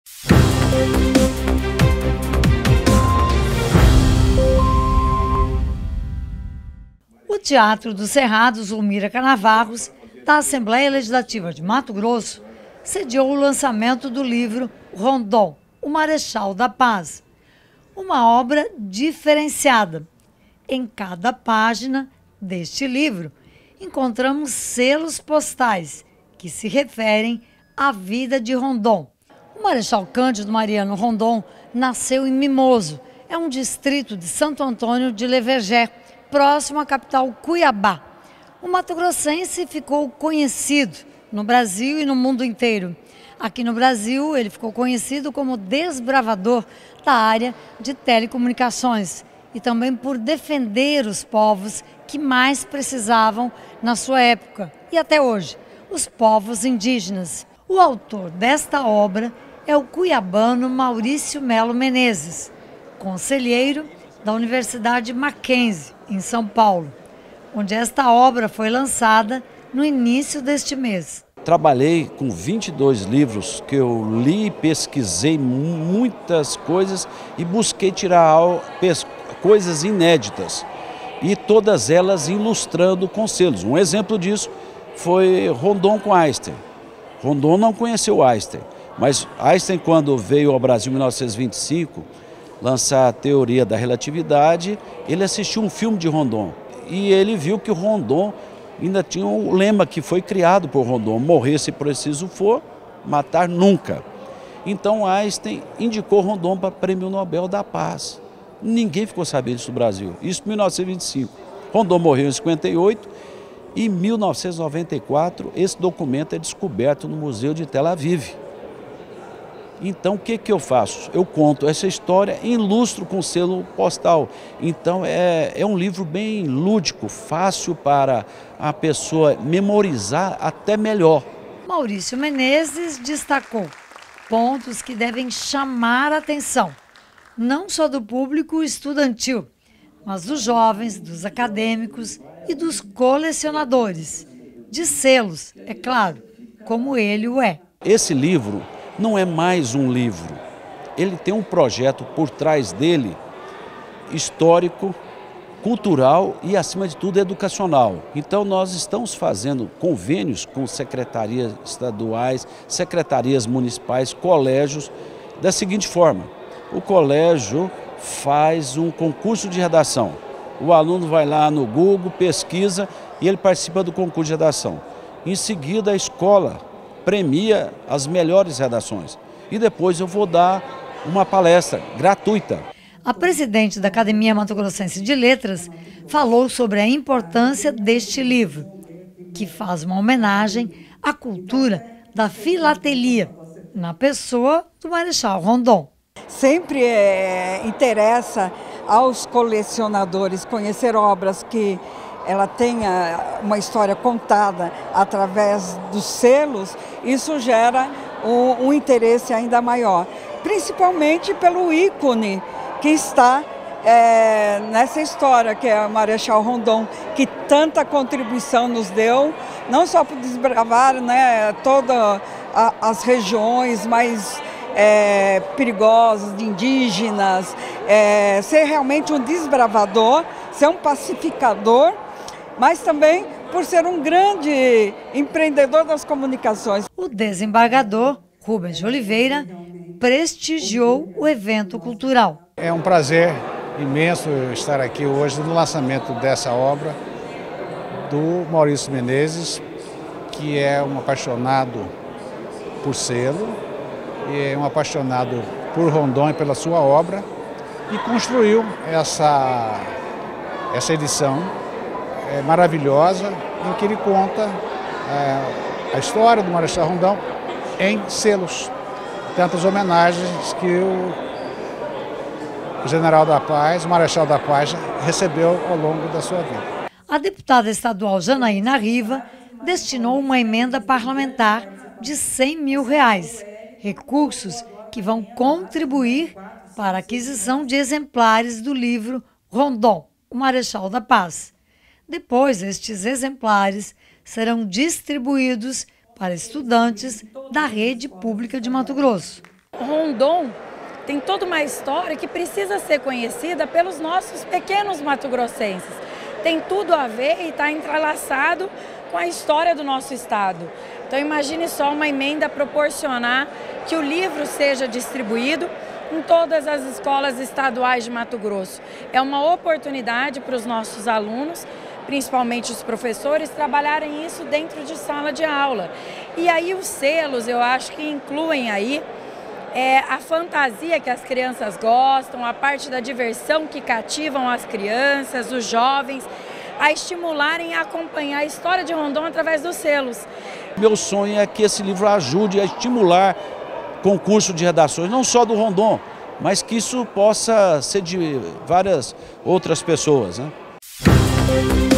O Teatro dos Cerrados Zulmira Canavarros, da Assembleia Legislativa de Mato Grosso, sediou o lançamento do livro Rondon, o Marechal da Paz. Uma obra diferenciada. Em cada página deste livro, encontramos selos postais que se referem à vida de Rondon. O Marechal Cândido Mariano Rondon nasceu em Mimoso, é um distrito de Santo Antônio de Levergé, próximo à capital Cuiabá. O mato-grossense ficou conhecido no Brasil e no mundo inteiro. Aqui no Brasil, ele ficou conhecido como desbravador da área de telecomunicações e também por defender os povos que mais precisavam na sua época e até hoje, os povos indígenas. O autor desta obra é o cuiabano Maurício Melo Menezes, conselheiro da Universidade Mackenzie, em São Paulo, onde esta obra foi lançada no início deste mês. Trabalhei com 22 livros que eu li, pesquisei muitas coisas e busquei tirar coisas inéditas e todas elas ilustrando com selos. Um exemplo disso foi Rondon com Einstein. Rondon não conheceu Einstein, mas Einstein, quando veio ao Brasil em 1925, lançar a teoria da relatividade, ele assistiu um filme de Rondon e ele viu que o Rondon ainda tinha um lema que foi criado por Rondon: morrer se preciso for, matar nunca. Então Einstein indicou Rondon para o Prêmio Nobel da Paz. Ninguém ficou sabendo disso no Brasil, isso em 1925. Rondon morreu em 58 e em 1994 esse documento é descoberto no Museu de Tel Aviv. Então, o que eu faço? Eu conto essa história e ilustro com selo postal. Então, é um livro bem lúdico, fácil para a pessoa memorizar até melhor. Maurício Menezes destacou pontos que devem chamar a atenção, não só do público estudantil, mas dos jovens, dos acadêmicos e dos colecionadores, de selos, é claro, como ele o é. Esse livro não é mais um livro, ele tem um projeto por trás dele, histórico, cultural e, acima de tudo, educacional. Então, nós estamos fazendo convênios com secretarias estaduais, secretarias municipais, colégios, da seguinte forma: o colégio faz um concurso de redação, o aluno vai lá no Google, pesquisa e ele participa do concurso de redação. Em seguida, a escola premia as melhores redações. E depois eu vou dar uma palestra gratuita. A presidente da Academia Mato Grossense de Letras falou sobre a importância deste livro, que faz uma homenagem à cultura da filatelia, na pessoa do Marechal Rondon. Sempre interessa aos colecionadores conhecer obras que ela tenha uma história contada através dos selos. Isso gera um interesse ainda maior, principalmente pelo ícone que está nessa história, que é o Marechal Rondon, que tanta contribuição nos deu, não só para desbravar, né, todas as regiões mais perigosas, de indígenas, ser realmente um desbravador, ser um pacificador, mas também por ser um grande empreendedor das comunicações. O desembargador Rubens de Oliveira prestigiou o evento cultural. É um prazer imenso estar aqui hoje no lançamento dessa obra do Maurício Menezes, que é um apaixonado por selo, e é um apaixonado por Rondon e pela sua obra, e construiu essa edição maravilhosa, em que ele conta a história do Marechal Rondon em selos, tantas homenagens que o General da Paz, o Marechal da Paz, recebeu ao longo da sua vida. A deputada estadual Janaína Riva destinou uma emenda parlamentar de R$100 mil, recursos que vão contribuir para a aquisição de exemplares do livro Rondon, o Marechal da Paz. Depois, estes exemplares serão distribuídos para estudantes da rede pública de Mato Grosso. Rondon tem toda uma história que precisa ser conhecida pelos nossos pequenos mato-grossenses. Tem tudo a ver e está entrelaçado com a história do nosso estado. Então imagine só uma emenda proporcionar que o livro seja distribuído em todas as escolas estaduais de Mato Grosso. É uma oportunidade para os nossos alunos, principalmente os professores, trabalharem isso dentro de sala de aula. E aí os selos, eu acho que incluem aí a fantasia que as crianças gostam, a parte da diversão que cativam as crianças, os jovens, a estimularem a acompanhar a história de Rondon através dos selos. Meu sonho é que esse livro ajude a estimular concurso de redações, não só do Rondon, mas que isso possa ser de várias outras pessoas, né?